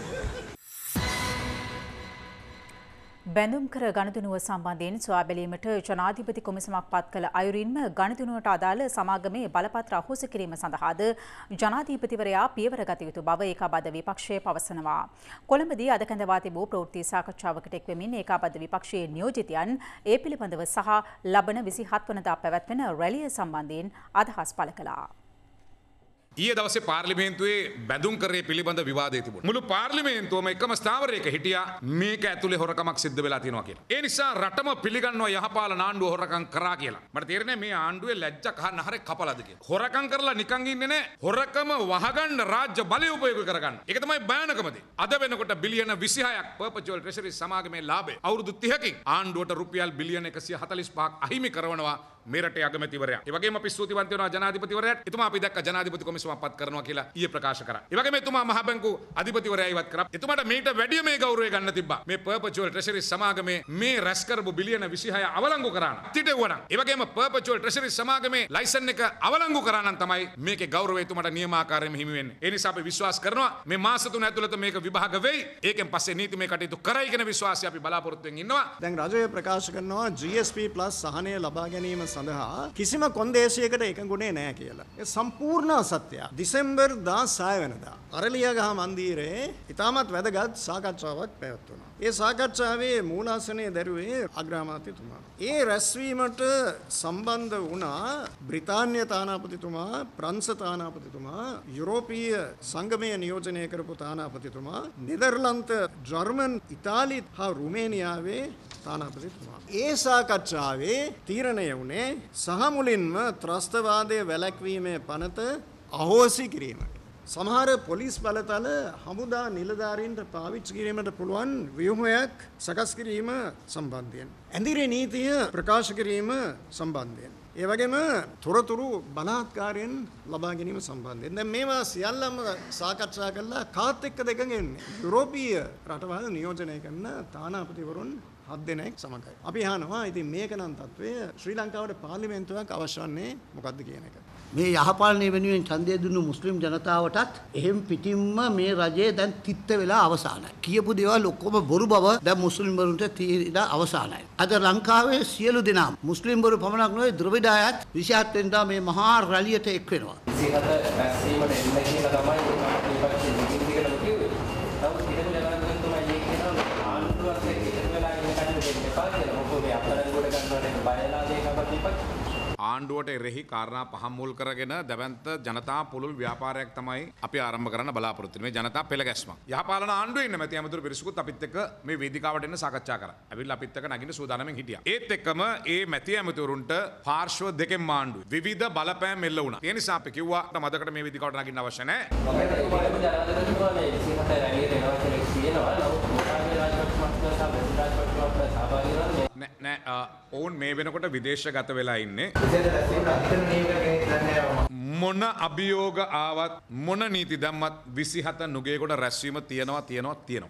බැඳුම් කර ගණතුනුව සම්බන්ධයෙන් සොයා බැලීමට ජනාධිපති කොමිසමක් පත් කළ අයුරින්ම ගණතුනුවට අදාළ සමාගමේ බලපත්‍ර අහෝසි කිරීම සඳහාද ජනාධිපතිවරයා පියවර ගත යුතු බව ඒකාබද්ධ විපක්ෂය පවසනවා. කොළඹදී අද කැඳවා තිබූ ප්‍රවෘත්ති සාකච්ඡාවකට එක්වෙමින් ඒකාබද්ධ විපක්ෂයේ නියෝජිතයන් ඒ පිළිබඳව සහ ලබන විසිහත් වනදා පැවැත්වෙන රැළිය සම්බන්ධයෙන් අදහස් පළ කළා. ඊයේ දවසේ පාර්ලිමේන්තුවේ බැඳුම් කරේ පිළිබඳ විවාදය තිබුණා. මුළු පාර්ලිමේන්තුවම එකම ස්ථාවරයක හිටියා මේක ඇතුලේ හොරකමක් සිද්ධ වෙලා තියෙනවා කියලා. ඒ නිසා රටම පිළිගන්නවා යහපාලන ආණ්ඩුව හොරකම් කරා කියලා. මට තේරෙන්නේ මේ ආණ්ඩුවේ ලැජ්ජ කහන්න හරේ කපලාද කියලා. හොරකම් කරලා නිකන් ඉන්නේ නැහැ. හොරකම වහගන්න රාජ්‍ය බලය උපයෝග කරගන්න. ඒක තමයි භයානකම දේ. අද වෙනකොට බිලියන විසිහයක් පර්පචුවල් ට්‍රෙෂරි සමාගමේ ලාභය අවුරුදු තිහකින් ආණ්ඩුවට රුපියල් බිලියන එකසිය හතළිස් පහක් අහිමි කරනවා මේ රටේ අගමැතිවරයා. ඒ වගේම අපි ස්තුතිවන්ත වෙනවා ජනාධිපතිවරයාට. එතුමා අපි දැක්ක ජනාධිපති කොමිසමක් පත් කරනවා කියලා ඊයේ ප්‍රකාශ කරා. ඒ වගේම එතුමා මහ බැංකු අධිපතිවරයා ඉවත් කරා. එතුමාට මේට වැඩිය මේ ගෞරවය ගන්න තිබ්බා. මේ පර්පචුවල් ට්‍රෙෂරි සමාගමේ මේ රැස් කරපු බිලියන විසිහය අවලංගු කරා නම් තිටෙවුවා නම් ඒ වගේම පර්පචුවල් ට්‍රෙෂරි සමාගමේ ලයිසන් එක අවලංගු කරා නම් තමයි මේකේ ගෞරවය එතුමාට නියමාකාරයෙන්ම හිමි වෙන්නේ. ඒ නිසා අපි විශ්වාස කරනවා මේ මාස තුන ඇතුළත මේක විභාග වෙයි. ඒකෙන් පස්සේ නීතිමය කටයුතු කරයි කියන විශ්වාසය අපි බලාපොරොත්තු වෙමින් ඉන්නවා. දැන් රජය ප්‍රකාශ කරනවා G S P plus සහනය ලබා ගැනීම සඳහා කිසිම කොන්දේසියකට එකඟුනේ නැහැ කියලා. ඒ සම්පූර්ණ අසත්‍යය. දෙසැම්බර් දහසය වෙනිදා අරලියගහ මන්දිරයේ ඉතාමත් වැදගත් සාකච්ඡාවක් පැවැත්වුණා. ඒ සාකච්ඡාවේ මූලාසනයේ දැරුවේ අග්‍රාමාත්‍යතුමා. ඒ රැස්වීමට සම්බන්ධ වුණා බ්‍රිතාන්‍ය තානාපතිතුමා, ප්‍රංශ තානාපතිතුමා, යුරෝපීය සංගමයේ නියෝජනය කරපු තානාපතිතුමා, නෙදර්ලන්ත, ජර්මන්, ඉතාලි හා රුමේනියාවේ තානාපතිතුමා. ඒ සාකච්ඡාවේ තීරණය වුණේ සහ මුලින්ම ත්‍රස්තවාදය වැළැක්වීමේ පනත අහෝසි කිරීමට. සමහර පොලිස් බලතල හමුදා නිලධාරීන්ට පාවිච්චි කිරීමට පුළුවන් ව්‍යුහයක් සකස් කිරීම සම්බන්ධයෙන්. ඇඳිරි නීතිය ප්‍රකාශ කිරීම සම්බන්ධයෙන්. ඒ වගේම තොරතුරු බලාත්කාරයෙන් ලබා ගැනීම සම්බන්ධයෙන්. දැන් මේවා සියල්ලම සාකච්ඡා කළා කාත් එක්කද එකගෙන යුරෝපීය රටවල් නියෝජනය කරන තානාපතිවරුන් හත් දෙනෙක් සමගයි. අපි අහනවා ඉතින් මේක නම් තත්වය ශ්‍රී ලංකාවට පාර්ලිමේන්තුවක් අවශ්‍ය වන්නේ මොකද්ද කියන එක. මේ යහපාලනය වෙනුවෙන් ඡන්දය දුන්නු මුස්ලිම් ජනතාවටත් එහෙම් පිටින්ම මේ රජය දැන් තිත්ත වෙලා අවසానයි. කියපු දේවල් ඔක්කොම බොරු බව දැන් මුස්ලිම්වරුන්ට තීරලා අවසానයි. අද ලංකාවේ සියලු දෙනා මුස්ලිම්වරු පමණක් නොවේ ද්‍රවිඩ අයත් විසිහත් වෙනිදා මේ මහා රැළියට එක් වෙනවා. විසිහත රැස්වීමට එන්න කියලා තමයි විපක්ෂයේ නිගින් දිගටම කිව්වේ. නමුත් හිතමු ජනාධිපතිතුමා ඊයේ කියනවා ආණ්ඩුවත් එක්ක එකතු වෙලා ඉන්න කන්නේ දෙන්න එපා කියලා. මොකද මේ අත්අඩංගුවට ගන්නවට බයලා දෙකක් විපක්ෂ ආණ්ඩුවට එරෙහි කාරණා පහ මුල් කරගෙන දැවැන්ත ජනතා පුළුල් ව්‍යාපාරයක් තමයි අපි ආරම්භ කරන්න බලාපොරොත්තු වෙන්නේ. මේ ජනතා පෙළ ගැස්මක්. යහපාලන ආණ්ඩුවේ ඉන්න මැති ඇමතුරු පිරිසකුත් අපිත් එක්ක මේ වේදිකාවට එන්න සාකච්ඡා කරා. ඇවිල්ලා අපිත් එක්ක නගින්න සූදානම්ෙන් හිටියා. ඒත් එක්කම ඒ මැති ඇමතුරුන්ට පාර්ශ්ව දෙකෙන්ම ආණ්ඩුවේ විවිධ බලපෑම් එල්ල වුණා. ඒ නිසා අපි කිව්වා මදකට මේ වේදිකාවට නගින්න අවශ්‍ය නැහැ. නෑ නෑ ඔවුන් මේ වෙනකොට විදේශගත වෙලා ඉන්නේ. මොන අභියෝග ආවත් මොන නීති දැම්මත් විසිහත නුගේගොඩ රැස්වීම තියෙනවා තියෙනවා තියෙනවා.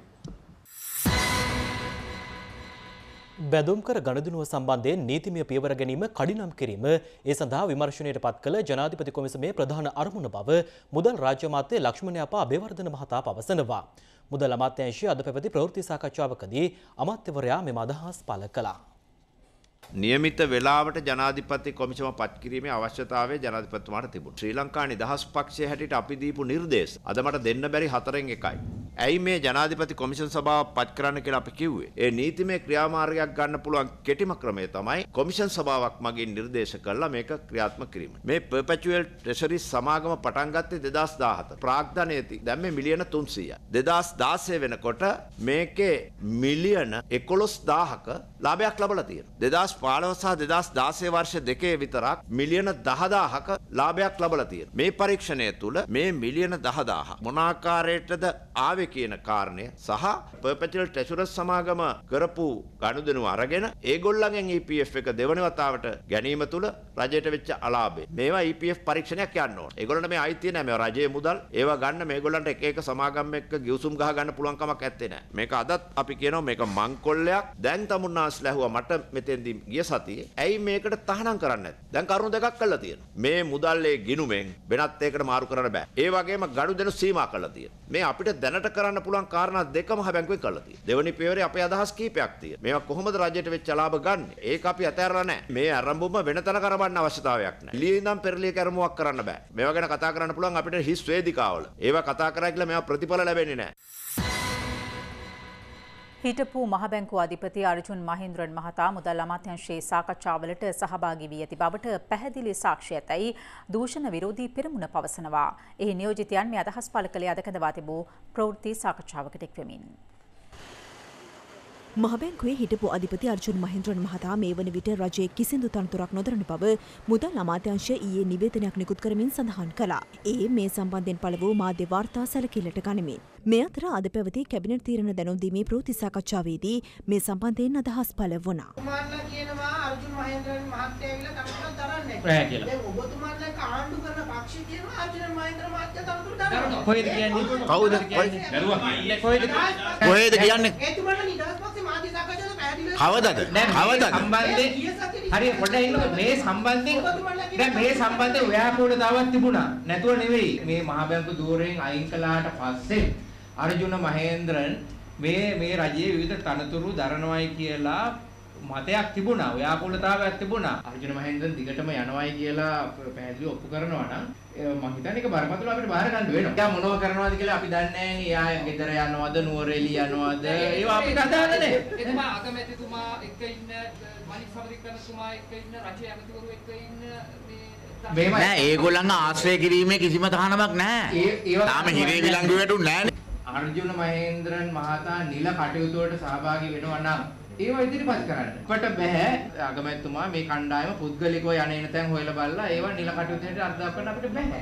බැඳුම් කර ගණදුනුව සම්බන්ධයෙන් නීතිමය පියවර ගැනීම කඩිනම් කිරීම ඒ සඳහා විමර්ශනයට පත් කළ ජනාධිපති කොමිසමේ ප්‍රධාන අරමුණ බව මුදල් රාජ්‍ය අමාත්‍ය ලක්ෂ්මණ යපා අබේවර්ධන මහතා පවසනවා. මුදල් අමාත්‍යාංශය අද පැවති ප්‍රවෘත්ති සාකච්ඡාවකදී අමාත්‍යවරයා මෙම අදහස් පළ කළා. නියමිත වේලාවට ජනාධිපති කොමිසම පත් කිරීමේ අවශ්‍යතාවය ජනාධිපතිතුමාට තිබුණා. ශ්‍රී ලංකා නිදහස් පක්ෂයේ හැටියට අපි දීපු නිර්දේශ අද මට දෙන්න බැරි හතරෙන් එකයි. ඇයි මේ ජනාධිපති කොමිෂන් සභාව පත් කරන්න කියලා අපි කිව්වේ? ඒ නීතිමය ක්‍රියාමාර්ගයක් ගන්න පුළුවන් කෙටිම ක්‍රමය තමයි කොමිෂන් සභාවක් මගින් නිර්දේශ කරලා මේක ක්‍රියාත්මක කිරීම. මේ පර්පැචුවල් ට්‍රෙෂරි සමාගම පටන් ගත්තේ දෙදාස් දාහතර. ප්‍රාග්ධනයේදී දැන් මේ මිලියන තුන්සීයයි. දෙදාස් දාසය වෙනකොට මේකේ මිලියන එකොළොස් දාහක ලාභයක් ලැබලා තියෙනවා. දෙදාස් පහළොව සහ දෙදහස් දාසය වර්ෂ දෙකේ විතරක් මිලියන දහදාහක ලාභයක් ලබලා තියෙනවා. මේ පරීක්ෂණය තුළ මේ මිලියන දහදාහ මොන ආකාරයටද ආවේ කියන කාරණය සහ පර්පෙචුවල් ට්‍රෙෂරර්ස් සමාගම කරපු ගනුදෙනු අරගෙන ඒගොල්ලන්ගෙන් E P F එක දෙවන වතාවට ගැනීම තුළ රජයට වෙච්ච අලාභය. මේවා E P F පරීක්ෂණයක් යන්න ඕන. ඒගොල්ලන්ට මේ අයිතිය නැහැ. මේවා රජයේ මුදල්. ඒවා ගන්න මේගොල්ලන්ට එක එක සමාගම් එක්ක ගිවිසුම් ගහ ගන්න පුළුවන් කමක් නැත්තේ නෑ. මේක අදත් අපි කියනවා මේක මංකොල්ලයක්. දැන් තමුන්නාස්ලා ඇහුවා මට මෙතෙන්දී ගිය සතියේ ඇයි මේකට තහනම් කරන්නේ නැත්තේ? දැන් කරුණු දෙකක් කළා තියෙනවා. මේ මුදල්ලේ ගිණුමෙන් වෙනත් එකකට මාරු කරන්න බෑ. ඒ වගේම ගනුදෙනු සීමා කළා තියෙනවා. මේ අපිට දැනට කරන්න පුළුවන් කාරණා දෙකම මහ බැංකුවෙන් කළා තියෙනවා. දෙවනි පියවරේ අපේ අදහස් කීපයක් තියෙනවා. මේවා කොහොමද රජයට වෙච්ච ලාභ ගන්න? ඒක අපි අතහැරලා නැහැ. මේ ආරම්භුම වෙනතන කරවන්න අවශ්‍යතාවයක් නැහැ. එළියේ ඉඳන් පෙරලිය කරමුවක් කරන්න බෑ. මේවා ගැන කතා කරන්න පුළුවන් අපිට හිස් වේදිකාවල. ඒවා කතා කරා කියලා මේවා ප්‍රතිඵල ලැබෙන්නේ නැහැ. හිටපු මහබැංකුව අධිපති අර්ජුන් මහින්ද්‍රන් මහතා මුදල් අමාත්‍යාංශයේ සාකච්ඡාවලට සහභාගී වී ඇති බවට පැහැදිලි සාක්ෂි ඇතැයි දූෂණ විරෝධී පෙරමුණ පවසනවා. එහි නියෝජිතයන් මේ අදහස් පළ කළේ අද කැඳවා තිබූ ප්‍රවෘත්ති සාකච්ඡාවකට එක්වෙමින්. මහබැංකුවේ හිටපු අධිපති අර්ජුන් මහින්ද්‍රන් මහතා මේ වන විට රජයේ කිසිදු තනතුරක් නොදරන බව මුදල් අමාත්‍යාංශය ඊයේ නිවේදනයක් නිකුත් කරමින් සඳහන් කළා. ඒ මේ සම්බන්ධයෙන් පළ වූ මාධ්‍ය වාර්තා සැලකිල්ලට ගනිමින්. මේ අතර අද පැවති කැබිනට් තීරණ දැනුම් දීමේ ප්‍රවෘත්ති සාකච්ඡාවේදී මේ සම්බන්ධයෙන් අදහස් පළ වුණා. ඔබතුමාලා කියනවා අර්ජුන් මහින්ද්‍රන් මහත්තයා ඇවිල්ලා තනතුර දරන්නේ නැහැ. දැන් ඔබතුමාලා ආණ්ඩු කරන පක්ෂය කියනවා අර්ජුන මහින්ද්‍රන් මහත්තයා තනතුර දරනවා. කොහෙද කියන්නේ? කවුද කියන්නේ? කොහෙද? කොහෙද කියන්නේ? එතුමාලා නිදහස් පක්ෂේ මාධ්‍ය සාකච්ඡාවල පැහැදිලිව කවදද? කවදද? සම්බන්ධයෙන් හරි පොඩ්ඩක් ඉන්නකො මේ සම්බන්ධයෙන් දැන් මේ සම්බන්ධයෙන් ව්‍යාපෘතතාවක් තිබුණා. නැතුව නෙවෙයි. මේ මහ බැංකු ධූරයෙන් අයින් කළාට පස්සේ අර්ජුන මහේන්ද්‍රන් මේ මේ රජයේ විවිධ තනතුරු දරනවායි කියලා මතයක් තිබුණා. ව්‍යාපෘතතාවයක් තිබුණා. අර්ජුන මහේන්ද්‍රන් දිගටම යනවායි කියලා පැහැදිලිව ඔප්පු කරනවා නම් මම හිතන්නේ ඒක බරපතල අපිට බාර ගන්න වෙනවා. එයා මොනව කරනවද කියලා අපි දන්නේ නැහැ නේ. එයා ගෙදර යනවද, නුවරඑළිය යනවද? ඒවා අපිට අදාළ නැහැ. එතුමා අගමැතිතුමා එක්ක ඉන්න මලික් සමරිකරණතුමා එක්ක ඉන්න රජයේ ඇමතිවරු එක්ක ඉන්න මේ නෑ ඒගොල්ලන් ආශ්‍රය කිරීමේ කිසිම තහනමක් නැහැ. තාම හිරේ විලංගු වැටුන්නේ නැහැ. අර්ජුන මහේන්ද්‍රන් මහතා නිල කටයුතු වලට සහභාගී වෙනවා නම් ඒවා ඉදිරිපත් කරන්න. කොට බෑ අගමැතිතුමා මේ කණ්ඩායම පුද්ගලිකව යන එන තැන් හොයලා බලලා ඒවා නිල කටයුතුට අර්ථ දක්වන්න අපිට බෑ.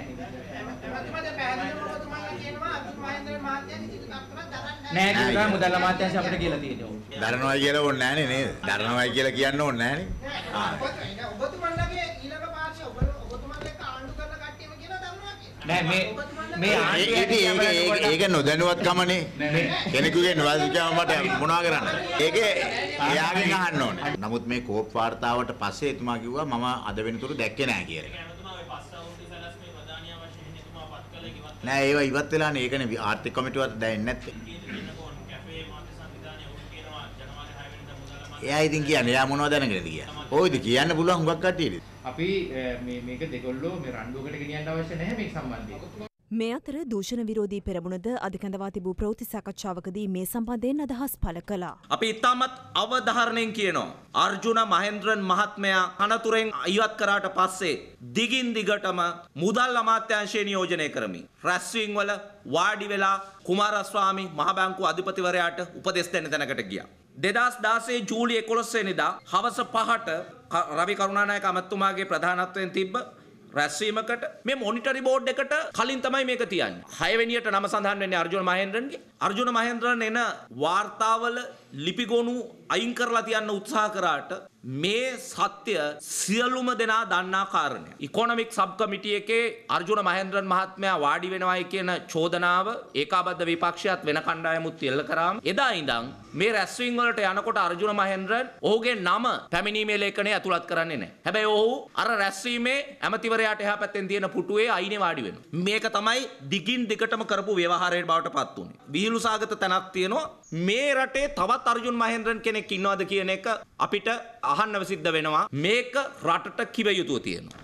නෑ කියලා මුදල් අමාත්‍යාංශය අපිට කියලා තියෙනවා. දරනවා කියලා ඕනේ නෑනේ නේද? දරනවා කියලා කියන්න ඕනේ නෑනේ. ආ. ඔබතුමාලගේ ඊළඟ පාර්ශ්ව ඔබතුමාලගේ ආණ්ඩු කරන කට්ටියම කියලා දරනවා කියලා. නෑ මේ මේ ඒක ඒක නොදැනුවත්කමනේ. කෙනෙකුගේ නොදැනුවත්කම මට මොනවා කරන්නේ? ඒකේ එයාගෙන් අහන්න ඕනේ. නමුත් මේ කෝප් වාර්තාවට පස්සේ එතුමා කිව්වා මම අද වෙනතුරු දැක්කේ නෑ කියලා. නෑ ඒවා ඉවත් වෙලානේ. ඒකනේ ආර්ථික කමිටුවට දැනෙන්නේ නැත්තේ. එයා ඉතින් කියන්නේ එයා මොනවද දැනගෙනද කියන්නේ. ඔයද කියන්න පුළුවන් හුඟක් කට්ටියට. අපි මේ මේක දෙකොල්ලෝ මේ රණ්ඩුවකට ගෙනියන්න අවශ්‍ය නැහැ මේක සම්බන්ධයෙන්. මේ අතර දූෂණ විරෝධී පෙරමුණද අද කැඳවා තිබූ ප්‍රවෘත්ති සාකච්ඡාවකදී මේ සම්බන්ධයෙන් අදහස් පළ කළා. අපි ඉතාමත් අවධාරණයෙන් කියනවා අර්ජුන මහේන්ද්‍රන් මහත්මයා අනතුරෙන් ඉවත් කරාට පස්සේ දිගින් දිගටම මුදල් අමාත්‍යාංශය නියෝජනය කරමින් රැස්වීම් වල වාඩි වෙලා කුමාරස්වාමි මහ බැංකුව අධිපතිවරයාට උපදෙස් දෙන්න තැනකට ගියා. දෙදහස් දාසය ජූලි එකොළොස් වෙනිදා හවස පහට රවි කරුණානායක අමතුමාගේ ප්‍රධානත්වයෙන් තිබ්බ රැස්වීමකට මේ මොනිටරි බෝඩ් එකට කලින් තමයි මේක තියන්නේ. හය වෙනියට නම සඳහන් වෙන්නේ අර්ජුන මහේන්ද්‍රන්ගේ. අර්ජුන මහේන්ද්‍රන් එන වාර්තාවල ලිපිගොනු අයින් කරලා තියන්න උත්සාහ කරාට මේ සත්‍ය සියලුම දෙනා දන්නා කාරණය. ඉකොනොමික් සබ් කමිටි එකේ අර්ජුන මහේන්ද්‍රන් මහත්මයා වාඩි වෙනවායි කියන චෝදනාව ඒකාබද්ධ විපක්ෂයත් වෙන කණ්ඩායමුත් එල්ල කරාම එදා ඉඳන් මේ රැස්වීම් වලට යනකොට අර්ජුන මහේන්ද්‍රන් ඔහුගේ නම පැමිණීමේ ලේඛනයේ ඇතුළත් කරන්නේ නැහැ. හැබැයි ඔහු අර රැස්වීමේ ඇමතිවරයාට එහා පැත්තෙන් තියෙන පුටුවේ අයිනේ වාඩි වෙනවා. මේක තමයි දිගින් දිගටම කරපු ව්‍යවහාරයේ බවට පත් උනේ. විහිළු සාගත තැනක් තියෙනවා. මේ රටේ තවත් අර්ජුන් මහේන්ද්‍රන් කෙනෙක් ඉන්නවද කියන එක අපිට අහන්නව සිද්ධ වෙනවා. මේක රටට කිව යුතුව තියෙනවා.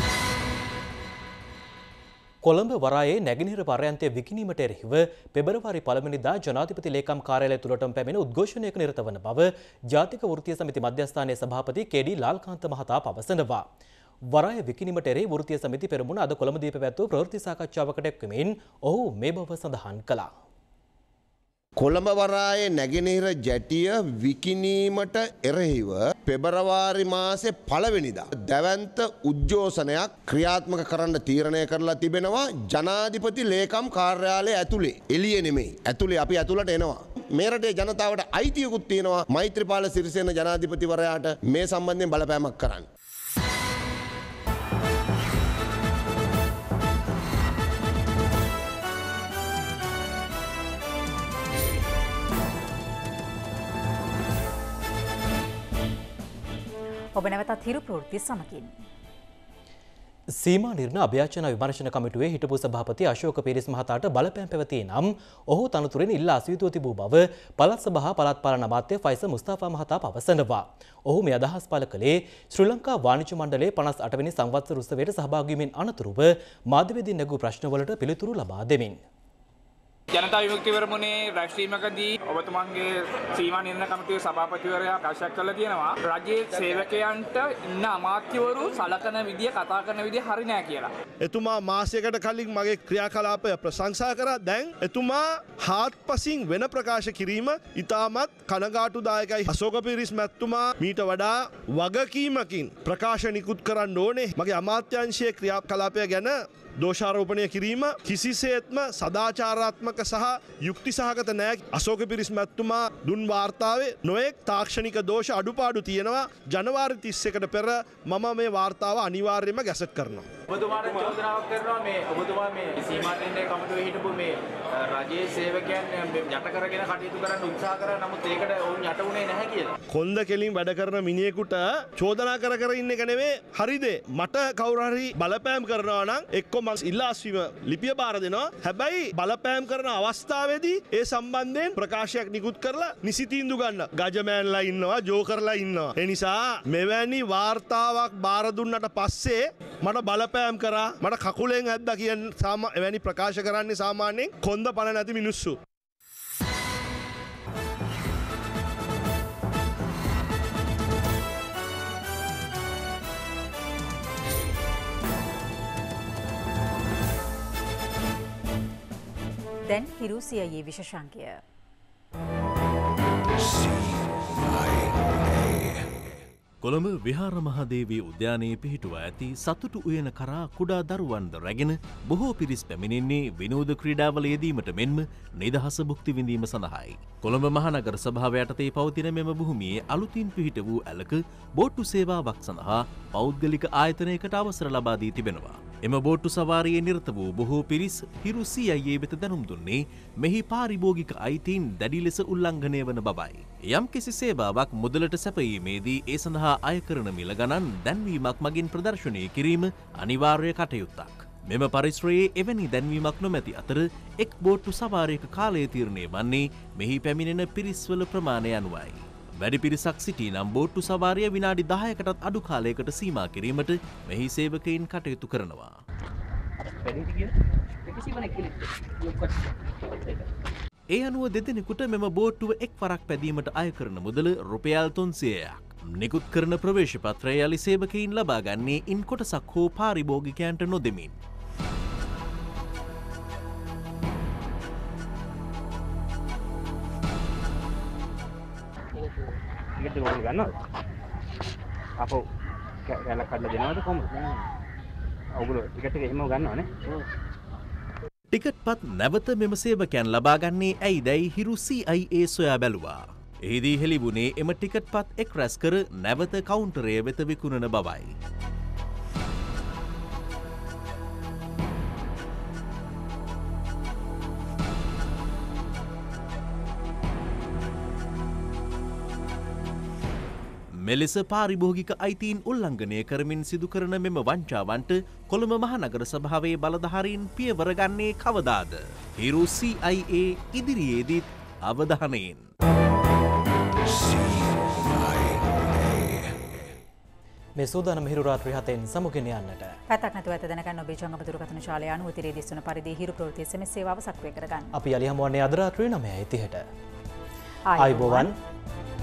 කොළඹ වරායේ නැගෙනහිර පර්යන්තය විකිණීමට එරෙහිව පෙබරවාරි පළමුවෙනිදා ජනාධිපති ලේකම් කාර්යාලය තුළටම පැමිණ උද්ඝෝෂණයක නිරත වන බව ජාතික වෘත්තීය සමිති මධ්‍යස්ථානයේ සභාපති කේ.ඩී. ලාල්කාන්ත මහතා පවසනවා. වරාය විකිණීමට එරෙහි වෘත්තීය සමිති පෙරමුණ අද කොළඹදී පැවැත්වූ ප්‍රවෘත්ති සාකච්ඡාවකට එක්වමින් ඔහු මේ බව සඳහන් කළා. කොළඹ වරායේ නැගෙනහිර ජැටිය විකිණීමට එරෙහිව පෙබරවාරි මාසේ පළවෙනිදා දැවැන්ත උද්ඝෝෂණයක් ක්‍රියාත්මක කරන්න තීරණය කරලා තිබෙනවා ජනාධිපති ලේකම් කාර්යාලය ඇතුලේ. එළියේ නෙමෙයි. ඇතුලේ අපි ඇතුළට එනවා. මේ රටේ ජනතාවට අයිතියකුත් තියෙනවා මෛත්‍රීපාල සිරිසේන ජනාධිපතිවරයාට මේ සම්බන්ධයෙන් බලපෑමක් කරන්න. ඔබ නැවතත් හිරු ප්‍රවෘත්ති සමගින්. සීමා නිර්ණ අභ්‍යාචන විමර්ශන කමිටුවේ හිටපු සභාපති අශෝක පීරිස් මහතාට බලපෑම් පැවතියේ නම් ඔහු තනතුරෙන් ඉල්ලා අසීතුව තිබූ බව පළාත් සභා පළාත් පාලන අමාත්‍ය ෆයිස මුස්තාෆා මහතා පවසනවා. ඔහු මේ අදහස් පළ කළේ ශ්‍රී ලංකා වාණිජ්‍ය මණ්ඩලයේ පනස් අට වෙනි සංවත්සර උත්සවයට සහභාගී වීමෙන් අනතුරුව මාධ්‍යවේදීන් නැගූ ප්‍රශ්නවලට පිළිතුරු ලබා දෙමින්. ජනතා විමුක්ති පෙරමුණේ රැස්වීමකදී ඔබතුමන්ගේ සීමා නිර්ණය කමිටුවේ සභාපතිවරයා ප්‍රකාශ කළා තියෙනවා රජයේ සේවකයන්ට ඉන්න අමාත්‍යවරු සලකන විදිය කතා කරන විදිය හරි නෑ කියලා. එතුමා මාසයකට කලින් මගේ ක්‍රියාකලාපය ප්‍රශංසා කරා. දැන් එතුමා හාත්පසින් වෙන ප්‍රකාශ කිරීම ඉතාමත් කනගාටුදායකයි. අශෝක පීරිස් මැතිතුමා මීට වඩා වගකීමකින් ප්‍රකාශ නිකුත් කරන්න ඕනේ. මගේ අමාත්‍යාංශයේ ක්‍රියාකලාපය ගැන දෝෂාරෝපණය කිරීම කිසිසේත්ම සදාචාරාත්මක සහ යුක්ති සහගත නෑ. අශෝක පීරිස් මැතිතුමා දුන් වාර්තාවේ නොයෙක් තාක්ෂණික දෝෂ අඩුපාඩු තියෙනවා. ජනවාරි තිස් එකට පෙර මම මේ වාර්තාව අනිවාර්යයෙන්ම ගැසට් කරනවා. ඔබතුමාට චෝදනාවක් කරනවා මේ ඔබතුමා මේ සීමා නිර්ණය කමිටුවේ හිටපු මේ රජයේ සේවකයන් යට කරගෙන කටයුතු කරන්න උත්සාහ කරා. නමුත් ඒකට ඔවුන් යට වුණේ නැහැ කියලා. කොන්ද කෙලින් වැඩ කරන මිනිහෙකුට චෝදනා කර කර ඉන්න එක නෙවෙයි හරිද? මට කවුරු හරි බලපෑම් කරනවා නම් එක්ක ඉල්ලාස්වීම ලිපිය බාර දෙනවා. හැබැයි බලපෑම් කරන අවස්ථාවේදී ඒ සම්බන්ධයෙන් ප්‍රකාශයක් නිකුත් කරලා නිසි තීන්දුව ගන්න. ගජමෑන්ලා ඉන්නවා, ජෝකර්ලා ඉන්නවා. ඒ නිසා මෙවැනි වාර්තාවක් බාර දුන්නට පස්සේ මට බලපෑම් කරා, මට කකුලෙන් ඇද්දා කියන එවැනි ප්‍රකාශ කරන්නේ සාමාන්‍යයෙන් කොන්ද පණ නැති මිනිස්සු. දැන් හිරු සියයේ විශේෂාංකය. කොළඹ විහාර මහදේවී උද්‍යානයේ පිහිටුවා ඇති සතුටු උයන කරා කුඩා දරුවන්ද රැගෙන බොහෝ පිරිස් පැමිණෙන්නේ විනෝද ක්‍රීඩාවල යෙදීමට මෙන්ම නිදහස භුක්ති විඳීම සඳහායි. කොළඹ මහනගර සභාව යටතේ පවතින මෙම භූමියේ අලුතින් පිහිට වූ ඇලක බෝට්ටු සේවාවක් සඳහා පෞද්ගලික ආයතනයකට අවසර ලබා දී තිබෙනවා. එම බෝට්ටු සවාරියේ නිරත වූ බොහෝ පිරිස් හිරු සීඅයිඒ වෙත දැනුම් දුන්නේ මෙහි පාරිභෝගික අයිතීන් දැඩි ලෙස උල්ලංඝනය වන බවයි. යම් කිසි සේවාවක් මුදලට සැපයීමේදී ඒ සඳහා අය කරන මිල ගණන් දැන්වීමක් මගින් ප්‍රදර්ශනය කිරීම අනිවාර්ය කටයුත්තක්. මෙම පරිශ්‍රයේ එවැනි දැන්වීමක් නොමැති අතර එක් බෝට්ටු සවාරයක කාලය තීරණය වන්නේ මෙහි පැමිණෙන පිරිස්වල ප්‍රමාණය අනුවයි. වැඩි පිරිසක් සිටී නම් බෝට්ටු සවාරිය විනාඩි දහයකටත් අඩු කාලයකට සීමා කිරීමට මෙහි සේවකයින් කටයුතු කරනවා. ඒ අනුව දෙදෙනෙකුට මෙම බෝට්ටුව එක් වරක් පැදීමට අය කරන මුදල රුපියල් තුන්සියයක්. නිකුත් කරන ප්‍රවේශපත්‍රය යලි සේවකයින් ලබා ගන්නේ ඉන් කොටසක් හෝ පාරිභෝගිකයන්ට නොදෙමින්. ටිකට් එක ගන්නවද? අපෝ කැලක් කඩලා දෙනවද කොහොමද? ඔයගොල්ලෝ ටිකට් එක එහෙම ගන්නවනේ. ටිකට් පත් නැවත මෙම සේවකයන් ලබා ගන්නේ ඇයිදැයි හිරු සීඅයිඒ සොයා බැලුවා. එහිදී හෙළිවුණේ එම ටිකට් පත් එක් රැස් කර නැවත කවුන්ටරය වෙත විකුණන බවයි. මෙලෙස පාරිභෝගික අයිතීන් උල්ලංඝනය කරමින් සිදු කරන මෙම වංචාවන්ට කොළඹ මහනගර සභාවේ බලධාරීන් පියවර ගන්නේ කවදාද? හිරු සීඅයිඒ ඉදිරියේදීත් අවධානයෙන්. මේ සූදානම හිරු රාත්‍රී හතෙන් සමුගෙන යන්නට. පැතක් නැතුව ඇත දැනගන්න ඔබේ ජංගම දුරකථන ශාලය අනුව තිරේ දිස්වන පරිදි හිරු ප්‍රවෘත්ති එස් එම් එස් සේවාව සක්‍රිය කරගන්න. අපි යලි හමුවන්නේ අද රාත්‍රියේ නවයයි තිහට. ආයුබෝවන්.